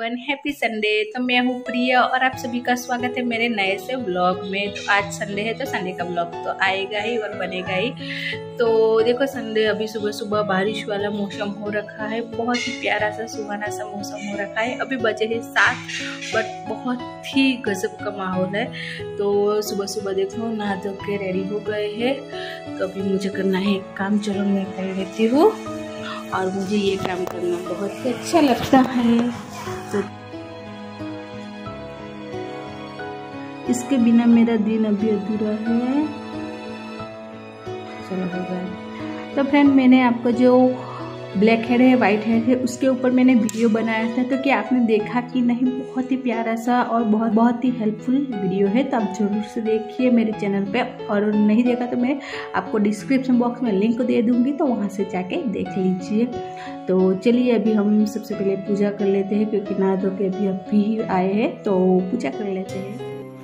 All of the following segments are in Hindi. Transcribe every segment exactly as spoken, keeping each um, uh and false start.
Everyone, happy Sunday. तो मैं हूँ प्रिया और आप सभी का स्वागत है मेरे नए से ब्लॉग में। तो आज संडे है तो संडे का ब्लॉग तो आएगा ही और बनेगा ही। तो देखो संडे अभी सुबह सुबह बारिश वाला मौसम हो रखा है, बहुत ही प्यारा सा सुहाना सा मौसम हो रखा है। अभी बजे है सात, बट बहुत ही गजब का माहौल है। तो सुबह सुबह देखो नहा धो के रेडी हो गए हैं। तो अभी मुझे करना है एक काम, चलो मैं कर लेती हूँ। और मुझे ये काम करना बहुत ही अच्छा लगता है, तो इसके बिना मेरा दिन अभी अधूरा है। चलो हो गया। तो फ्रेंड, मैंने आपको जो ब्लैक हेड है, वाइट हेड है, उसके ऊपर मैंने वीडियो बनाया था। तो क्या आपने देखा कि नहीं? बहुत ही प्यारा सा और बहुत बहुत ही हेल्पफुल वीडियो है। तो आप जरूर से देखिए मेरे चैनल पे, और नहीं देखा तो मैं आपको डिस्क्रिप्शन बॉक्स में लिंक दे दूंगी, तो वहाँ से जाके देख लीजिए। तो चलिए अभी हम सबसे पहले पूजा कर लेते हैं, क्योंकि नहा धो के अभी अभी आए हैं, तो पूजा कर लेते हैं।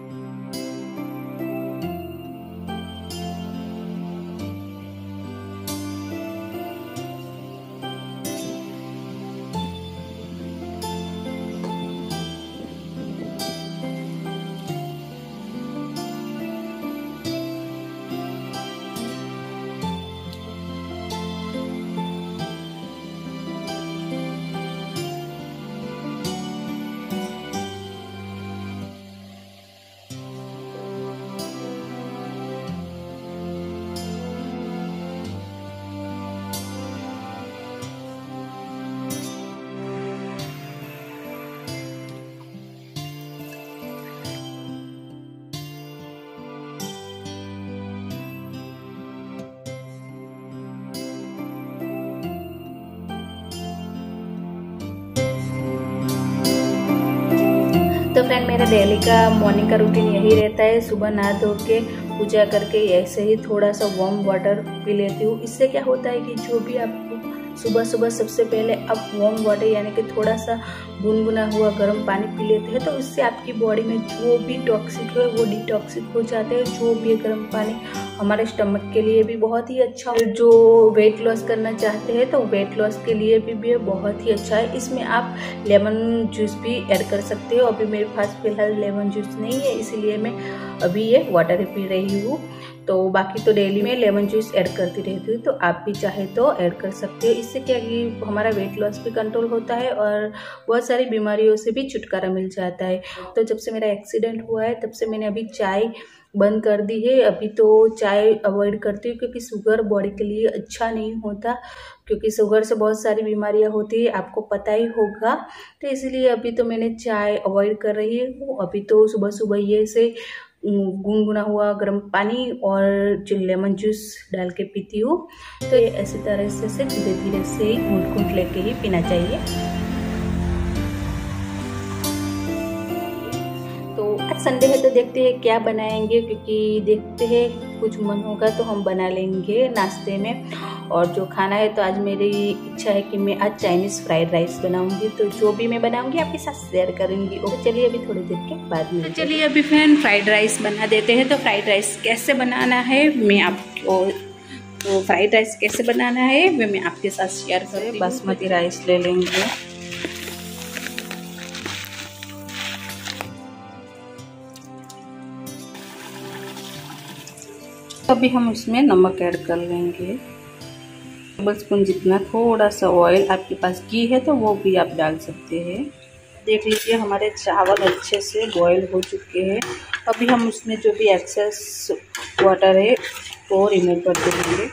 तो फ्रेंड, मेरा डेली का मॉर्निंग का रूटीन यही रहता है। सुबह नहा धो के पूजा करके ऐसे ही थोड़ा सा वार्म वाटर पी लेती हूँ। इससे क्या होता है कि जो भी आपको सुबह सुबह सबसे पहले आप वार्म वाटर यानी कि थोड़ा सा गुनगुना हुआ गर्म पानी पी लेते हैं, तो इससे आपकी बॉडी में जो भी टॉक्सिक है वो डिटॉक्सिक हो जाते हैं। जो भी गर्म पानी हमारे स्टमक के लिए भी बहुत ही अच्छा है। जो वेट लॉस करना चाहते हैं तो वेट लॉस के लिए भी, भी बहुत ही अच्छा है। इसमें आप लेमन जूस भी ऐड कर सकते हो। अभी मेरे पास फिलहाल लेमन जूस नहीं है, इसीलिए मैं अभी ये वाटर ही पी रही हूँ। तो बाकी तो डेली में लेमन जूस ऐड करती रहती हूँ, तो आप भी चाहे तो ऐड कर सकते हो। इससे क्या कि हमारा वेट लॉस भी कंट्रोल होता है और बहुत सारी बीमारियों से भी छुटकारा मिल जाता है। तो जब से मेरा एक्सीडेंट हुआ है तब से मैंने अभी चाय बंद कर दी है। अभी तो चाय अवॉइड करती हूँ, क्योंकि शुगर बॉडी के लिए अच्छा नहीं होता, क्योंकि शुगर से बहुत सारी बीमारियां होती है, आपको पता ही होगा। तो इसलिए अभी तो मैंने चाय अवॉइड कर रही हूँ। अभी तो सुबह सुबह ये से गुनगुना हुआ गर्म पानी और जो लेमन जूस डाल के पीती हूँ। तो ये ऐसी तरह से, से धीरे धीरे से ही घूंट घूंट लेके ही पीना चाहिए। तो आज संडे है तो देखते हैं क्या बनाएंगे, क्योंकि देखते हैं कुछ मन होगा तो हम बना लेंगे नाश्ते में। और जो खाना है तो आज मेरी इच्छा है कि मैं आज चाइनीज़ फ्राइड राइस बनाऊंगी। तो जो भी मैं बनाऊंगी आपके साथ शेयर करूंगी। और चलिए अभी थोड़ी देर के बाद में, तो चलिए अभी फ्रेंड फ्राइड राइस बना देते हैं। तो फ्राइड राइस कैसे बनाना है मैं आपको तो फ्राइड राइस कैसे बनाना है वो मैं आपके साथ शेयर करूँ। बासमती राइस ले लेंगे। अभी हम उसमें नमक ऐड कर लेंगे, टेबल स्पून जितना। थोड़ा सा ऑयल, आपके पास घी है तो वो भी आप डाल सकते हैं। देख लीजिए हमारे चावल अच्छे से बॉईल हो चुके हैं। अभी हम उसमें जो भी एक्सेस वाटर है वो रिमूव कर देंगे।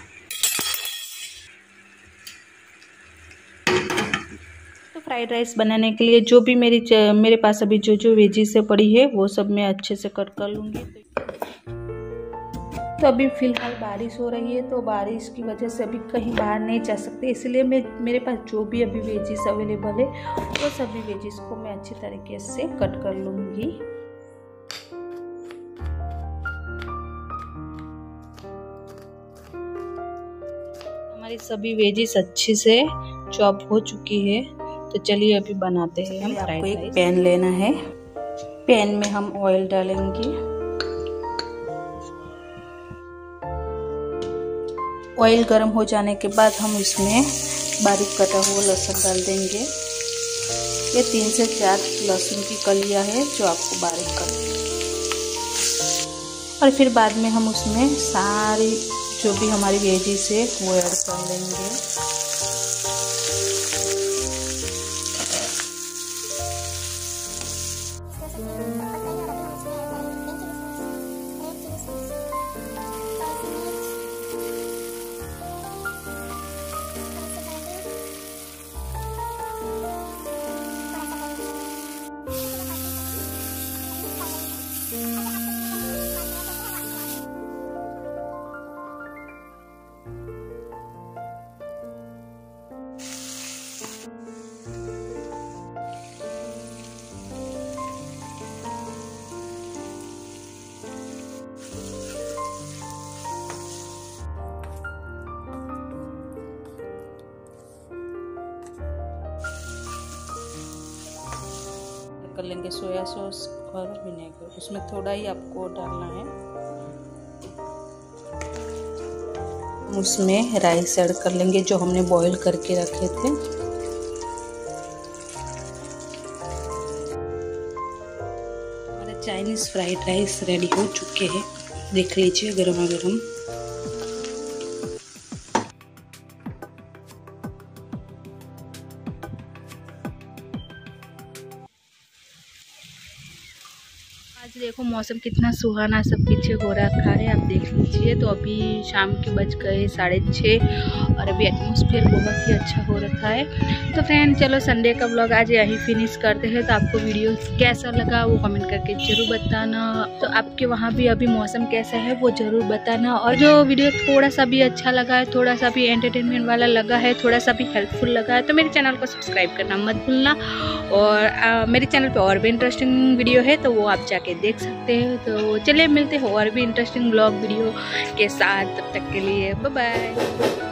तो फ्राइड राइस बनाने के लिए जो भी मेरी मेरे पास अभी जो जो वेजीज से पड़ी है वो सब मैं अच्छे से कट कर लूँगी। तो अभी फ़िलहाल बारिश हो रही है, तो बारिश की वजह से अभी कहीं बाहर नहीं जा सकते, इसलिए मैं मेरे पास जो भी अभी वेजिस अवेलेबल है वो सभी वेजिस को मैं अच्छी तरीके से कट कर लूँगी। हमारी सभी वेजिस अच्छे से चॉप हो चुकी है। तो चलिए अभी बनाते हैं हम फ्राइड राइस। एक पैन लेना है, पैन में हम ऑयल डालेंगे। ऑयल गर्म हो जाने के बाद हम इसमें बारीक कटा हुआ लहसुन डाल देंगे। ये तीन से चार लहसुन की कलियां है जो आपको बारीक कर, और फिर बाद में हम उसमें सारी जो भी हमारी वेजीज है वो ऐड कर लेंगे। कर लेंगे सोया सॉस और विनेगर, उसमें थोड़ा ही आपको डालना है। उसमें राइस ऐड कर लेंगे जो हमने बॉईल करके रखे थे। हमारे चाइनीज़ फ्राइड राइस रेडी हो चुके हैं, देख लीजिए गर्मा गर्म। आज देखो मौसम कितना सुहाना सब पीछे हो रखा है, आप देख लीजिए। तो अभी शाम के बज गए साढ़े छः और अभी एटमॉस्फेयर बहुत ही अच्छा हो रखा है। तो फ्रेंड चलो संडे का व्लॉग आज यहीं फिनिश करते हैं। तो आपको वीडियो कैसा लगा वो कमेंट करके ज़रूर बताना। तो आपके वहाँ भी अभी मौसम कैसा है वो ज़रूर बताना। और जो वीडियो थोड़ा सा भी अच्छा लगा है, थोड़ा सा भी एंटरटेनमेंट वाला लगा है, थोड़ा सा भी हेल्पफुल लगा है, तो मेरे चैनल को सब्सक्राइब करना मत भूलना। और आ, मेरे चैनल पे और भी इंटरेस्टिंग वीडियो है तो वो आप जाके देख सकते हैं। तो चलिए मिलते हैं और भी इंटरेस्टिंग ब्लॉग वीडियो के साथ, तब तक के लिए बाय बाय।